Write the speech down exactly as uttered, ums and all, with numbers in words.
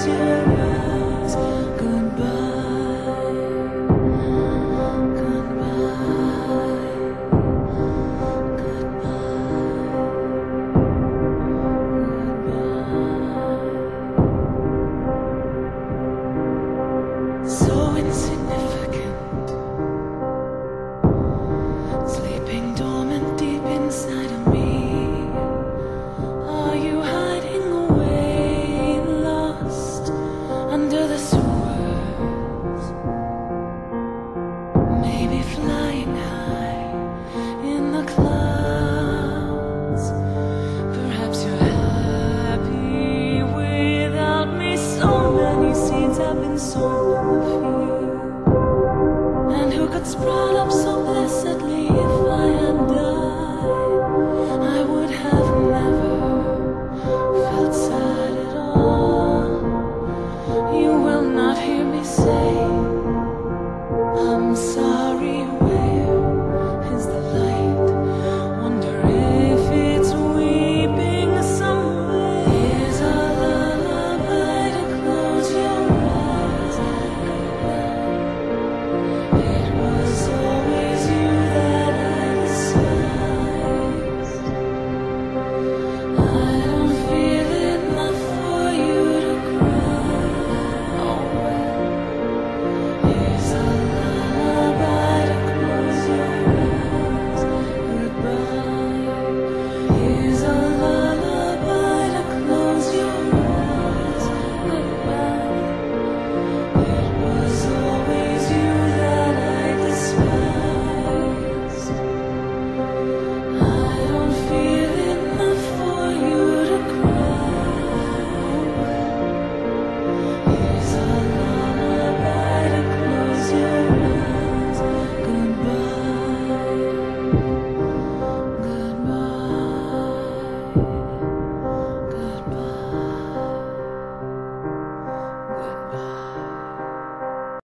close your eyes. Goodbye, goodbye, goodbye. So insignificant, sleeping dormant deep inside of me. Are you hiding away, lost under the sewers? Maybe flying high in the clouds. Perhaps you're happy without me. So many seeds have been sown in the field, and who could sprout up